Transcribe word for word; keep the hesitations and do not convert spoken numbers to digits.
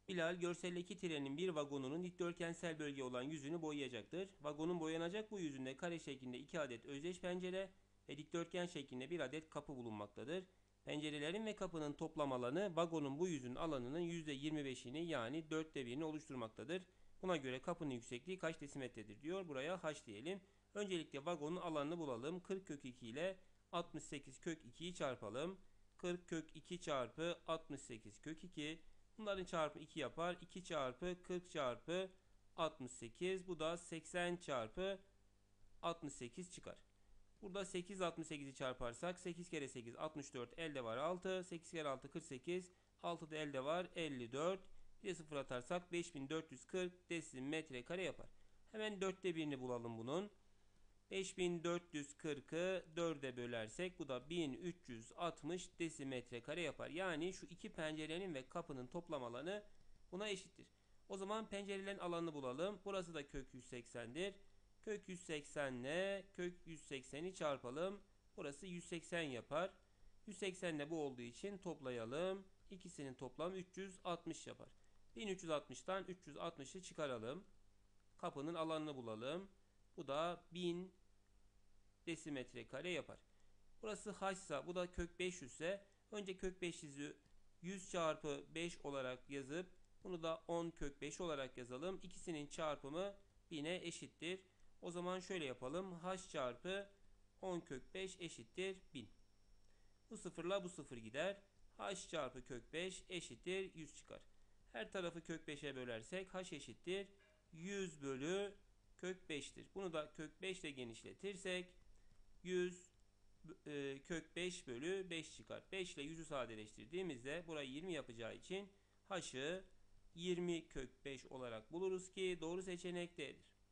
Bilal görseldeki trenin bir vagonunun dikdörtgensel bölge olan yüzünü boyayacaktır. Vagonun boyanacak bu yüzünde kare şeklinde iki adet özdeş pencere ve dikdörtgen şeklinde bir adet kapı bulunmaktadır. Pencerelerin ve kapının toplam alanı vagonun bu yüzün alanının yüzde yirmi beşini yani dörtte birini oluşturmaktadır. Buna göre kapının yüksekliği kaç desimetredir diyor. Buraya h diyelim. Öncelikle vagonun alanını bulalım. kırk kök iki ile altmış sekiz kök ikiyi çarpalım. kırk kök iki çarpı altmış sekiz kök iki. Bunların çarpımı iki yapar. iki çarpı kırk çarpı altmış sekiz. Bu da seksen çarpı altmış sekiz çıkar. Burada sekiz altmış sekizi çarparsak sekiz kere sekiz altmış dört, elde var altı. sekiz kere altı kırk sekiz. altı da elde var elli dört. Bir de sıfır atarsak beş bin dört yüz kırk desimetre kare yapar. Hemen dörtte birini bulalım bunun. beş bin dört yüz kırkı dörde bölersek bu da bin üç yüz altmış desimetre kare yapar. Yani şu iki pencerenin ve kapının toplam alanı buna eşittir. O zaman pencerelerin alanını bulalım. Burası da kök yüz seksendir. Kök yüz seksen ile kök yüz sekseni çarpalım. Burası yüz seksen yapar. yüz seksen de bu olduğu için toplayalım. İkisinin toplamı üç yüz altmış yapar. bin üç yüz altmıştan üç yüz altmışı çıkaralım. Kapının alanını bulalım. Bu da bin desimetre kare yapar. Burası h ise bu da kök beş yüz ise önce kök beş yüzü yüz çarpı beş olarak yazıp bunu da on kök beş olarak yazalım. İkisinin çarpımı bin'e eşittir. O zaman şöyle yapalım. H çarpı on kök beş eşittir bin. Bu sıfırla bu sıfır gider. H çarpı kök beş eşittir yüz çıkar. Her tarafı kök beşe bölersek h eşittir yüz bölü kök beş'tir. Bunu da kök beş ile genişletirsek yüz e, kök beş bölü beş çıkar. beş ile yüzü sadeleştirdiğimizde burayı yirmi yapacağı için h'ı yirmi kök beş olarak buluruz ki doğru seçenek D'dir.